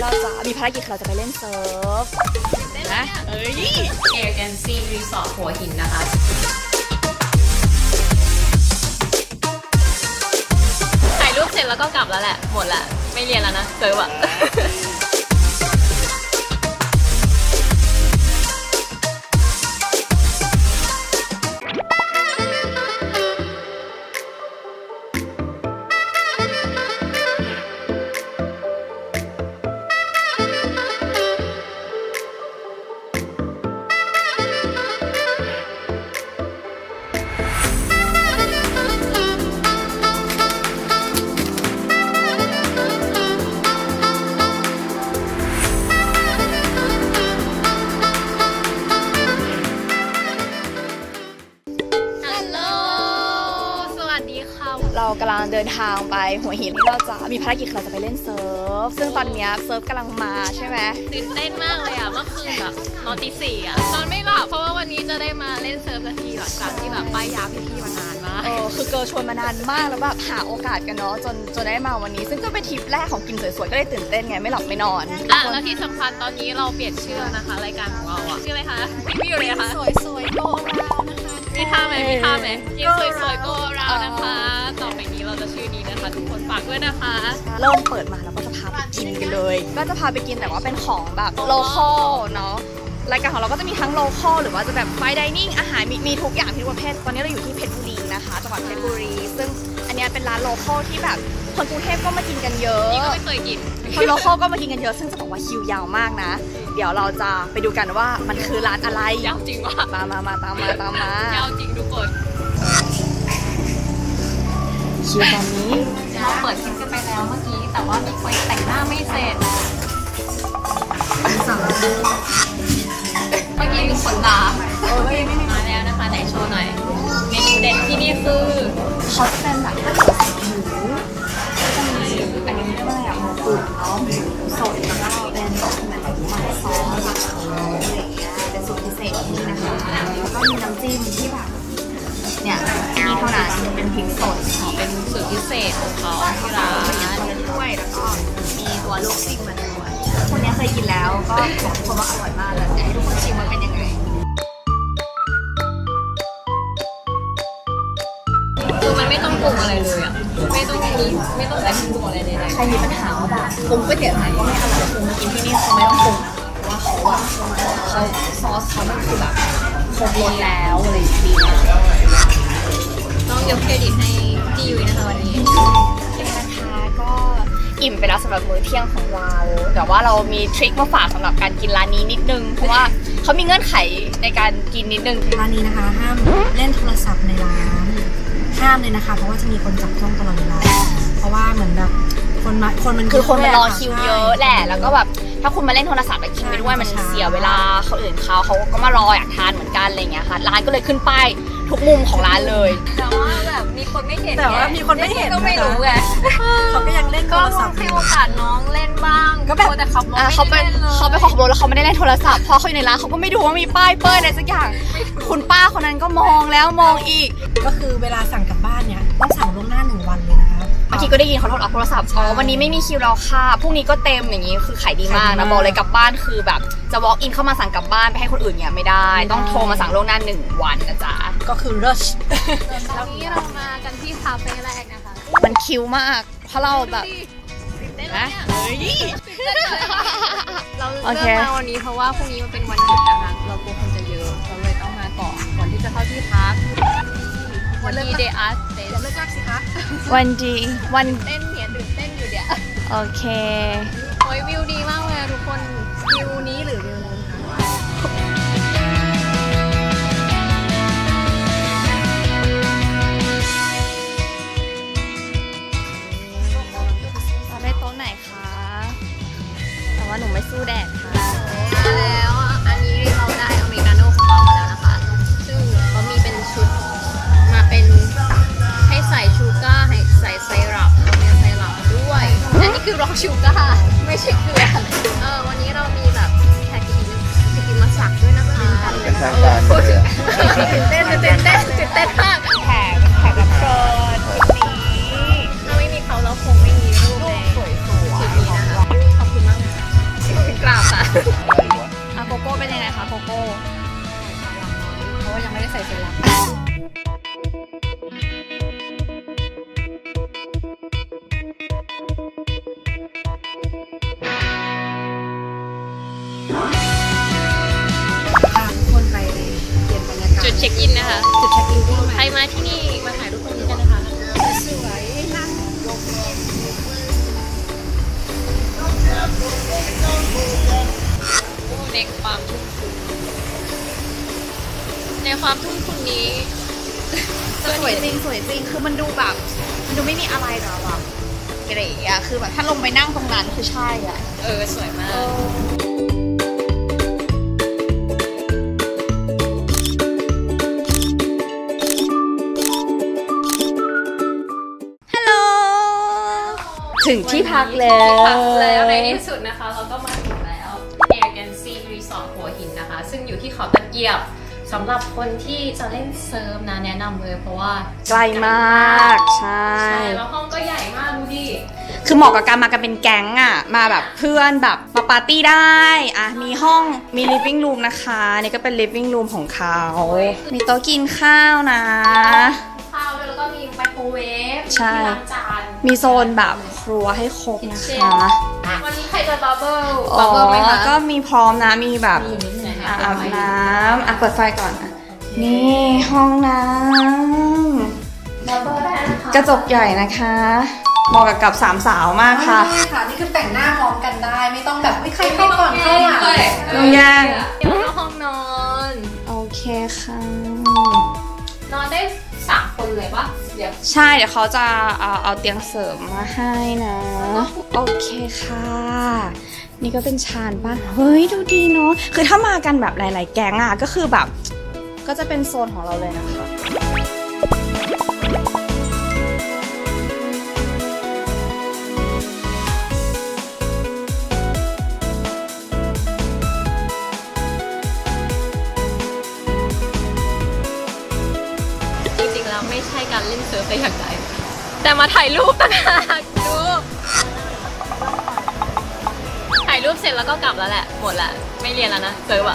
เราจะมีภารกิจเราจะไปเล่นเซิร์ฟนะ ANC Resort หัวหินนะคะถ่ายรูปเสร็จแล้วก็กลับแล้วแหละหมดละไม่เรียนแล้วนะเซิร์ฟอะเรากำลังเดินทางไปหัวหินเราจะมีภารกิจเราจะไปเล่นเซิร์ฟซึ่งตอนนี้เซิร์ฟกำลังมาใช่ไหมตื่นเต้นมากเลยอ่ะเมื่อคืนแบบนอนตี 4อ่ะนอนไม่หลับเพราะว่าวันนี้จะได้มาเล่นเซิร์ฟสักทีหลังจากที่แบบป้ายยาพี่ๆมานานมากคือเกิร์ลชวนมานานมากแล้วแบบหาโอกาสกันเนาะจนได้มาวันนี้ซึ่งก็เป็นทริปแรกของกินสวยๆก็เลยตื่นเต้นไงไม่หลับไม่นอนแล้วที่สำคัญตอนนี้เราเปลี่ยนชื่อนะคะรายการของเราอ่ะชื่ออะไรคะพี่อยู่เลยคะสวยๆโกราวนะคะมีท่าไหมกินสวยๆโกราวนะคะต่อไปนี้เราจะชื่อนี้นะคะทุกคนฝากด้วยนะคะเริ่มเปิดมาแล้วก็จะพาไปกินกันเลยก็จะพาไปกินแต่ว่าเป็นของแบบโลคอลเนาะรายการของเราก็จะมีทั้งโลคอลหรือว่าจะแบบไฟน์ไดนิ่งอาหารมีทุกอย่างที่ประเภทตอนนี้เราอยู่ที่เพชรบุรีนะคะจังหวัดเพชรบุรีซึ่งอันนี้เป็นร้านโลคอลที่แบบคนกรุงเทพก็มากินกันเยอะนี่ก็ไม่เคยกินคนโลคอลก็มากินกันเยอะซึ่งจะบอกว่าคิวยาวมากนะเดี๋ยวเราจะไปดูกันว่ามันคือร้านอะไรยาวจริงวะตามมายาวจริงทุกคนคิวตอนนี้เราเปิดคลิปกันไปแล้วเมื่อกี้แต่ว่ามีคนแต่งหน้าไม่เสร็จเมื่อกี้มีขนตามาแล้วนะคะไหนโชว์หน่อยเมนูเด็ดที่นี่คือเขาจะเป็นแบบก๋วยเตี๋ยวหมูจะมีอันนี้เรียกว่าอะไรหมูตุ๋นเนาะหมูสดแล้วก็เป็นเหมือนมันซอสอะไรอย่างเงี้ยเป็นสูตรพิเศษที่นี่นะคะแล้วก็มีน้ำจิ้มที่แบบเนี่ยที่นี่เท่านั้นเป็นพริกสดเป็นสูตรพิเศษของเขาที่ร้านด้วยแล้วก็มีตัวลูกซิ่งมาด้วยคนนี้เคยกินแล้วก็บอกทุกคนว่าอร่อยมากแล้วให้ทุกคนชิมว่าเป็นยังไงคือมันไม่ต้องปรุงอะไรเลยอ่ะไม่ต้องใส่ปรุงอะไรเลยใครมีปัญหาว่าแบบปรุงก๋วยเตี๋ยวไหนก็ไม่อร่อยคือมากินที่นี่เขาไม่ต้องปรุงว่าเขาซอสเขามันคือแบบครบรสแล้วอะไรอย่างนี้ต้องยกเครดิตให้พี่ยุ้ยนะคะวันนี้นะคะก็อิ่มไปแล้วสำหรับมื้อเที่ยงของเราแต่ว่าเรามีทริคมาฝากสำหรับการกินร้านนี้นิดนึงเพราะว่าเขามีเงื่อนไขในการกินนิดนึงร้านนี้นะคะห้ามเล่นโทรศัพท์ในร้านห้ามเลยนะคะเพราะว่าจะมีคนจับจ้องตลอดเวลาเพราะว่าเหมือนแบบคนมันคือคนมารอคิวเยอะแหละแล้วก็แบบถ้าคุณมาเล่นโทรศัพท์แล้วกินไปด้วยมันเสียเวลาเขาอื่นเขาก็มารออยากทานเหมือนกันอะไรเงี้ยค่ะร้านก็เลยขึ้นป้ายทุกมุมของร้านเลยแต่ว่าแบบมีคนไม่เห็นแต่ว่ามีคนไม่เห็นก็ไม่รู้ไงเขาก็ยังเล่นโทรศัพท์ให้โอกาสน้องเล่นบ้างก็แบบแต่ขับรถเขาไปขับรถแล้วเขาไม่ได้เล่นโทรศัพท์พอเขาอยู่ในร้านเขาก็ไม่ดูว่ามีป้ายเปิ้ลอะไรสักอย่างคุณป้าคนนั้นก็มองแล้วมองอีกก็คือเวลาสั่งกลับบ้านเนี่ยต้องสั่งล่วงหน้า1 วันเลยนะคะเมื่อกี้ก็ได้ยินเขาโทรศัพท์วันนี้ไม่มีคิวแล้วค่ะพรุ่งนี้ก็เต็มอย่างนี้คือขายดีมากนะบอกเลยกลับบ้านคือแบบจะ walk in เข้ามาสั่งกลับบ้านไปให้คนอื่นเนี่ยไม่ได้ต้องโทรมาสั่งล่วงหน้า1 วันนะจ๊ะก็คือ rush วันนี้เรามากันที่คาเฟ่แรกนะคะมันคิวมากเพราะเราแบบนะเราเลือกมาวันนี้เพราะว่าพรุ่งนี้มันเป็นวันหยุดนะคะเรากลัวคนจะเยอะเราเลยต้องมาก่อนที่จะเข้าที่พักวันนี้เดย์อาร์ตเดย์เลิกรักสิคะวันดีวันเต้นเนี่ยตื่นเต้นอยู่เดี๋ยวโอเคโอ้ยวิวดีมากเลยทุกคนวิวนี้หรือวิวนู้นเราได้โต๊ะไหนคะแต่ว่าหนูไม่สู้แดดค่ะแล้วอันนี้เราได้อเมริกาโน่ของเรามาแล้วนะคะซึ่งเขามีเป็นชุดมาเป็นให้ใส่ชูการ์ให้ใส่ไซรัปมีไซรัปด้วยอันนี้คือร็อกชูการ์ไม่ใช่เกลือวันนี้เรามีแบบแขกกินมาสักด้วยนะคะเป็นทางการตื่นเต้นมากแขกรับเชิญนี้ถ้าไม่มีเขาเราคงไม่มีรูปในชุดนี้นะคะขอบคุณมากเลยเช็คอินนะคะจุดเช็คอินที่ใครมาที่นี่มาถ่ายรูปตรงนี้กันนะคะสวยในความทุ่มทุนนี้สวยจริงสวยจริงคือมันดูแบบมันดูไม่มีอะไรหรอกแบบเก๋อะคือแบบถ้าลงไปนั่งตรงนั้นคือใช่อะสวยมากถึงที่พักแล้วในที่สุดนะคะเราก็มาถึงแล้ว Airgansy Resort หัวหินนะคะซึ่งอยู่ที่เขาตะเกียบสำหรับคนที่จะเล่นเซิร์ฟนะแนะนำเลยเพราะว่าไกลมากใช่แล้วห้องก็ใหญ่มากดูดิคือเหมาะกับการมากันเป็นแก๊งอ่ะมาแบบเพื่อนแบบมาปาร์ตี้ได้อ่ะมีห้องมี living room นะคะนี่ก็เป็น living room ของเขามีโต๊ะกินข้าวนะข้าวด้วยแล้วก็มีไมโครเวฟใช่มีโซนแบบครัวให้ครบนะคะวันนี้ใครจะบับเบิ้ลไหมคะก็มีพร้อมนะมีแบบอาบน้ำเปิดไฟก่อนนี่ห้องน้ำกระจกใหญ่นะคะเหมาะกับสามสาวมากค่ะค่ะนี่คือแต่งหน้าพร้อมกันได้ไม่ต้องแบบใครเข้าก่อนเข้าหลังต้องแย่งห้องนอนโอเคค่ะนอนได้3 คนเลยปะใช่เดี๋ยวเขาจะเอาเตียงเสริมมาให้นะโอเคค่ะนี่ก็เป็นชานบ้านเฮ้ยดูดีเนาะคือถ้ามากันแบบหลายๆแก๊งอ่ะก็คือแบบก็จะเป็นโซนของเราเลยนะคะไม่ใช่การเล่นเซิร์ฟแต่อย่างใดแต่มาถ่ายรูปต่างหากดูถ่ายรูปเสร็จแล้วก็กลับแล้วแหละหมดละไม่เรียนแล้วนะเซิร์ฟอะ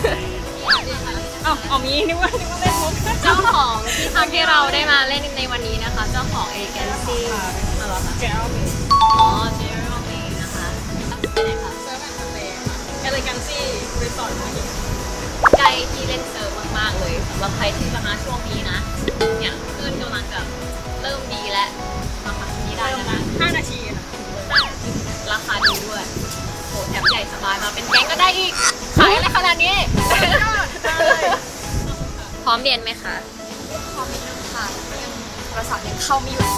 เอามีนึกว่าเล่นมุกเจ้าของที่พักที่เราได้มาเล่นในวันนี้นะคะเจ้าของ Agency อะไรคะเจอร์มี่เจอร์มี่นะคะไปไหนคะเซิร์ฟแอนด์ทะเล Agency Resort ใกล้ที่เล่นเซิร์ฟมากๆเลยสำหรับใครที่จะมาช่วงนี้นะเนี่ยคลื่นกำลังแบบเริ่มดีแล้วมาพักที่นี่ได้นะคะ5 นาทีราคาดีด้วยโหแถมใหญ่สบายมาเป็นแก๊งก็ได้อีกขายอะไรขนาดนี้พร้อมเรียนไหมคะพร้อมนิดนึงค่ะยังโทรศัพท์ยังเข้าไม่อยู่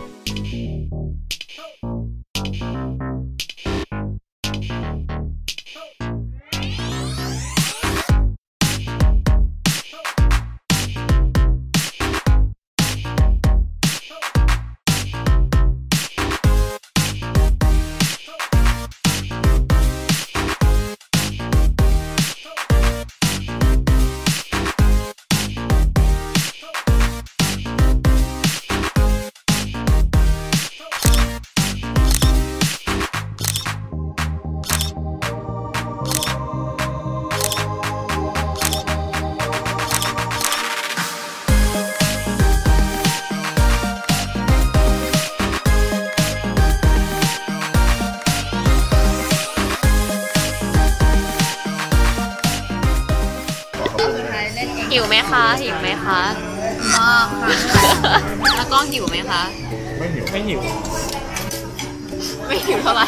หิวไหมคะหิวไหมคะมากค่ะแล้วก็หิวไหมคะไม่หิวเท่าไหร่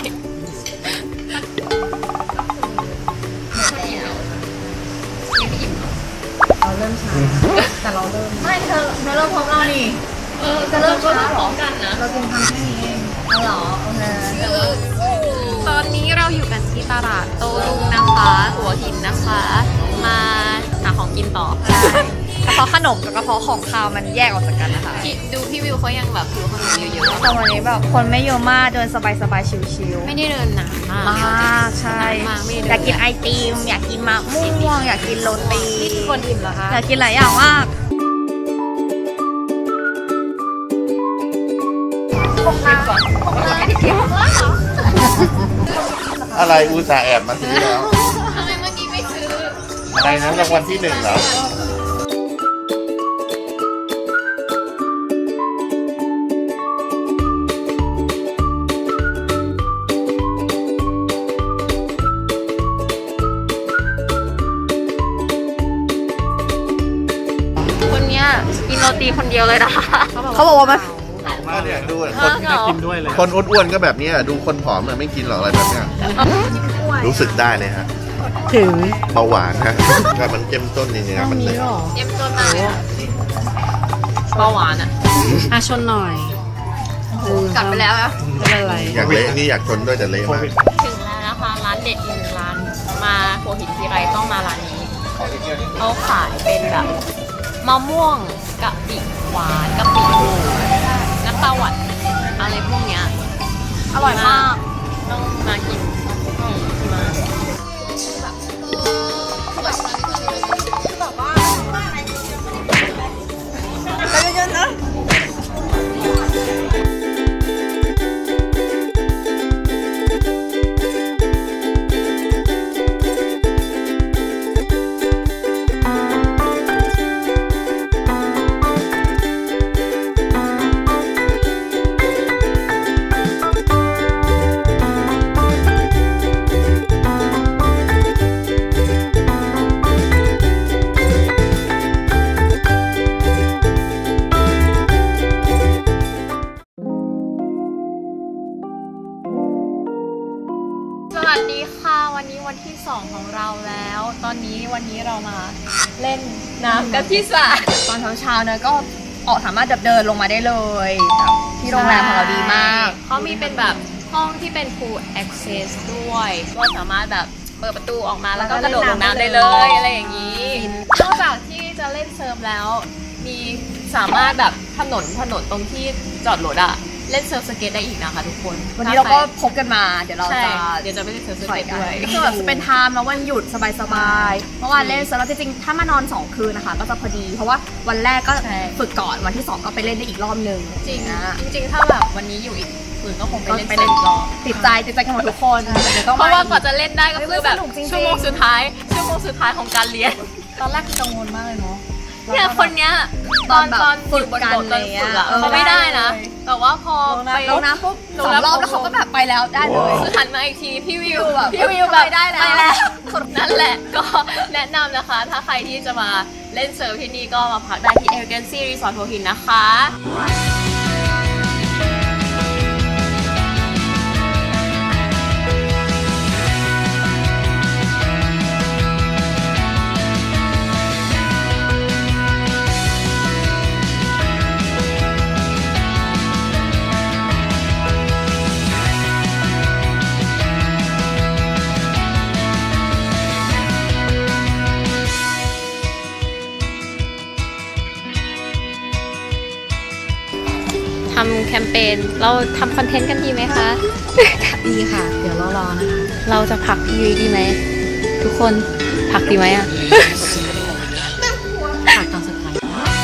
เราเริ่มช้าแต่เราเริ่มไม่เธอเริ่มพร้อมเรานี่จะเริ่มช้าพร้อมกันนะเรากินทำแค่นี้เองหรอโอเคตอนนี้เราอยู่กันที่ตลาดโต้รุ่งนะคะหัวหินนะคะมาหาของกินต่อกระเพาะขนมกับกระเพาะของคาวมันแยกออกจากกันนะคะดูพี่วิวเขายังแบบหิวขนมเยอะๆแต่วันนี้แบบคนไม่เยอะมากเดินสบายๆชิวๆไม่ได้เดินนานมากใช่อยากกินไอติมอยากกินมะม่วงอยากกินโรตีคนอิ่มเหรอคะอยากกินหลายอย่างมากอะไรอุตส่าห์แอบมาซื้อแล้วทำไมเมื่อกี้ไม่ซื้ออะไรนะรางวัลที่1เหรอตีคนเดียวเลยนะคะเขาบอกว่ามันก็เนี่ยดูคนเหงาคนอ้วนๆก็แบบนี้ดูคนผอมเนี่ยไม่กินหรอกอะไรแบบเนี้ยรู้สึกได้เลยฮะถึงเบาหวานฮะแบบมันเจ้มต้นจริงๆมันเลยเยี่ยมจนมากเบาหวานอ่ะชนหน่อยกลับไปแล้วอะไม่เป็นไรอยากเละนี่อยากทนด้วยแต่เละมากถึงแล้วนะคะร้านเด็ดอีกหนึ่งร้านมาหัวหินทีไรต้องมาร้านนี้เขาขายเป็นแบบมะม่วงกะปิหวานกะปิหมูน้ำตาหวานอะไรพวกเนี้ยอร่อยมากต้องมากินมา สวัสดีค่ะวันนี้วันที่ 2ของเราแล้ว วันนี้เรามาเล่นน้ำกันที่สระตอนเช้าๆนะก็ออกสามารถเดินลงมาได้เลยที่โรงแรมของเราดีมากเขามีเป็นแบบห้องที่เป็น full access ด้วยก็สามารถแบบเปิดประตูออกมาแล้วก็กระโดดลงน้ำได้เลยอะไรอย่างนี้นอกจากที่จะเล่นเซิร์ฟแล้วมีสามารถแบบถนนตรงที่จอดรถอะเล่นเซิร์ฟสเก็ตได้อีกนะคะทุกคนวันนี้เราก็พกกันมาเดี๋ยวจะไปเล่นเซิร์ฟสเก็ตด้วยก็แบบเป็นไทม์แล้ววันหยุดสบายๆเมื่อวานเล่นเซิร์ฟแล้วจริงๆถ้ามานอน2 คืนนะคะก็จะพอดีเพราะว่าวันแรกก็ฝึกก่อนวันที่2ก็ไปเล่นได้อีกรอบนึงจริงถ้าแบบวันนี้อยู่อีกคืนก็คงไปเล่นอีกรอบติดใจกันหมดทุกคนเพราะว่ากว่าจะเล่นได้ก็คือแบบชั่วโมงสุดท้ายของการเรียนตอนแรกคือกังวลมากเลยเนาะเนี่ยคนเนี้ยตอนฝึกกันอะไรเงี้ยเขาไม่ได้นะแต่ว่าพอไปลงน้ำปุ๊บ2 รอบแล้วเขาก็แบบไปแล้วได้เลยคือหันมาอีกทีพี่วิวแบบได้แล้วนั่นแหละก็แนะนำนะคะถ้าใครที่จะมาเล่นเซิร์ฟที่นี่ก็มาพักได้ที่ Elegancy Resort หัวหินนะคะทำแคมเปญเราทำคอนเทนต์กันดีไหมคะดีค่ะเดี๋ยวรอนะคะเราจะผลักพี่ยุ้ยดีไหมทุกคนผลักดีไหมอ่ะฝากตอนสุดท้าย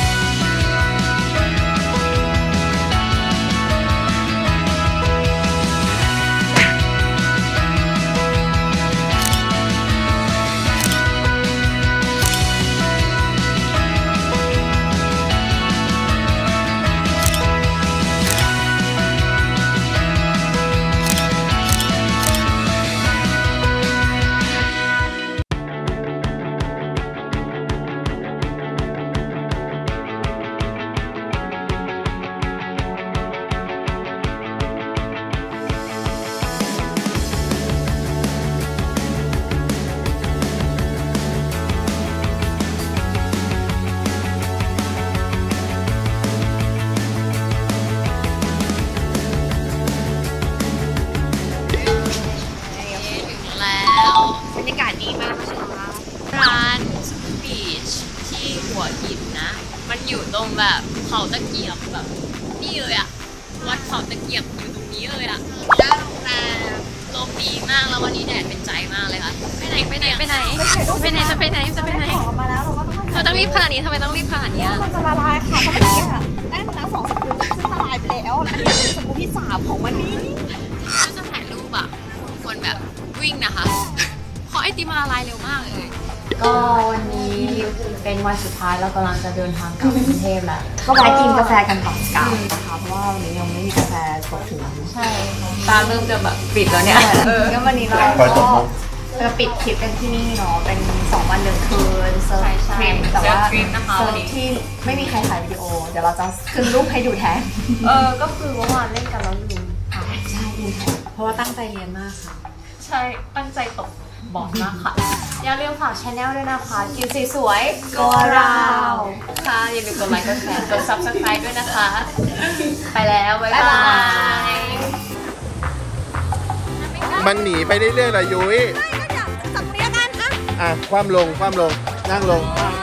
บรรยากาศดีมากนะคะร้านบีชที่หัวหินนะมันอยู่ตรงแบบเขาตะเกียบแบบนี่เลยอะวัดเขาตะเกียบอยู่ตรงนี้เลยอะด้านโรงแรมลมดีมากแล้ววันนี้แดดเป็นใจมากเลยค่ะไปไหนเราต้องรีบขนาดนี้ทำไมต้องรีบขนาดนี้มันจะละลายค่ะเพราะเมื่อกี้ค่ะได้มาแล้ว2 สกู๊ปซึ่งละลายไปแล้วอันนี้เป็นสกู๊ปที่3ของวันนี้ถ้าจะถ่ายรูปอะควรแบบวิ่งนะคะเพราะไอติมมันละลายเร็วมากเลยก็วันนี้เป็นวันสุดท้ายเรากำลังจะเดินทางกลับกรุงเทพแล้วก็ไปกินกาแฟกันก่อนกลับนะคะเพราะว่าวันนี้ยังไม่มีกาแฟสดถึงใช่ตาเริ่มจะแบบปิดแล้วเนี่ยก็วันนี้เราก็จะปิดทริปกันที่นี่เนาะเป็น2 วัน 1 คืนเซิร์ฟทริปแต่ว่าเซิร์ฟที่ไม่มีใครถ่ายวิดีโอเดี๋ยวเราจะขึ้นรูปให้ดูแทนก็คือเมื่อวานเล่นกันแล้วลืมใช่ดูแทนเพราะว่าตั้งใจเรียนมากค่ะใช่ตั้งใจตกบอร์ดมากค่ะ อย่าลืมฝากช anel ด้วยนะคะกินสีสวยก็เราค่ะอย่าลืมกดไลค์กดแชร์กด subscribe ด้วยนะคะ ไปแล้ว บ๊ายบายมันหนีไปเรื่อยๆเลยยุ้ยสับเปลี่ยนกันอ่ะคว่ำลงนั่งลง